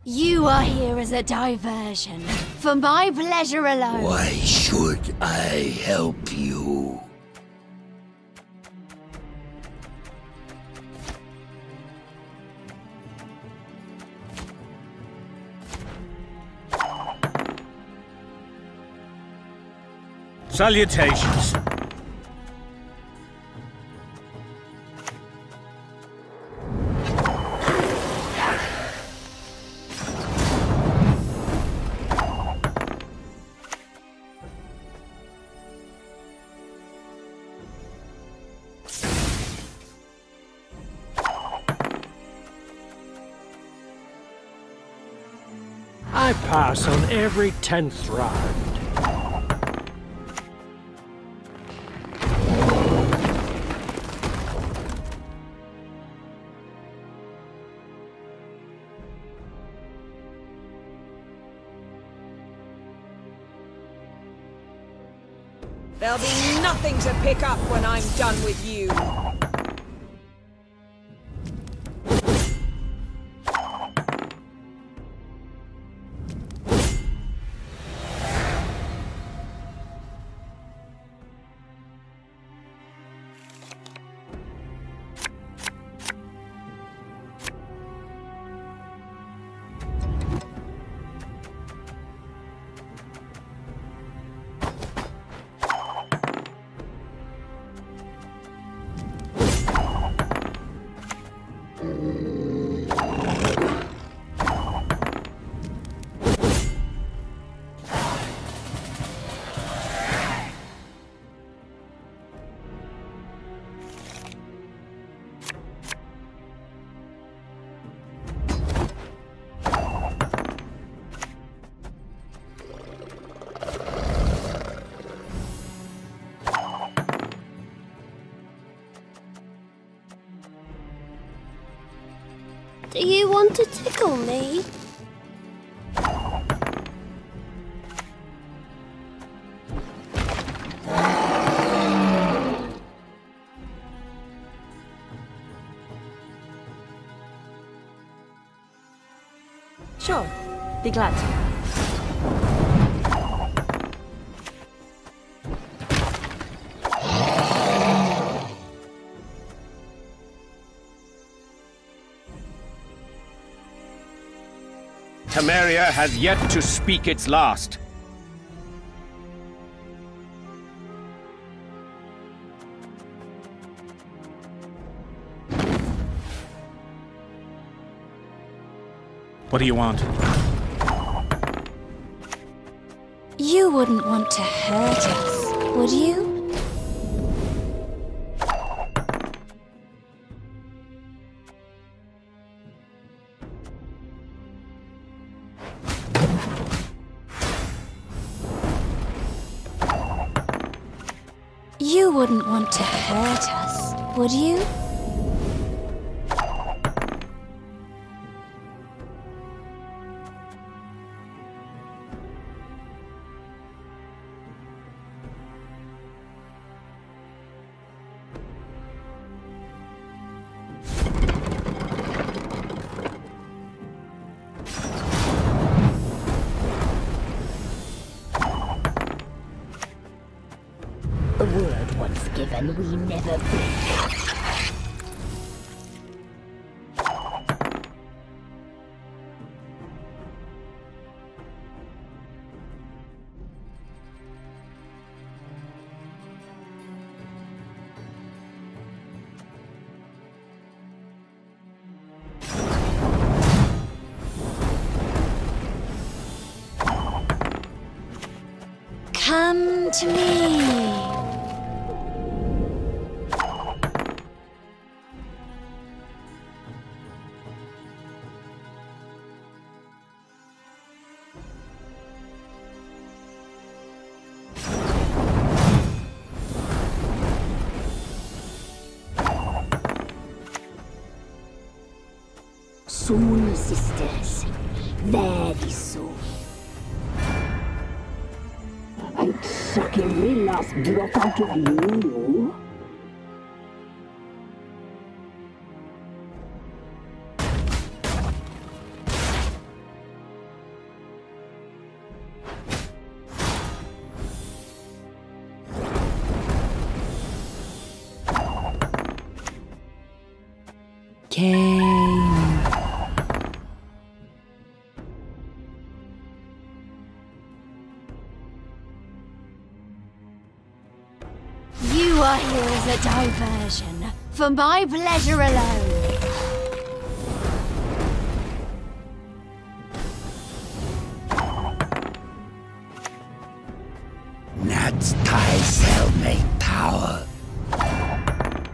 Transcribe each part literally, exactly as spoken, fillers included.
You are here as a diversion, for my pleasure alone. Why should I help you? Salutations. I pass on every tenth round. There'll be nothing to pick up when I'm done with you. Do you want to tickle me? Sure, be glad to. Temeria has yet to speak its last. What do you want? You wouldn't want to hurt us, would you? You wouldn't want to hurt us, would you? A word once given, we never break. Come to me. Soon, sisters. Very soon. I'd suck every last drop out of you. came. You are here as a diversion, for my pleasure alone. That's Ty's cellmate tower.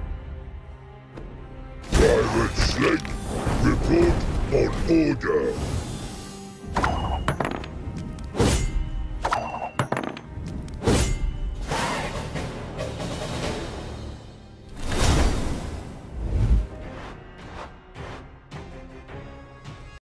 Private Slick, report on order.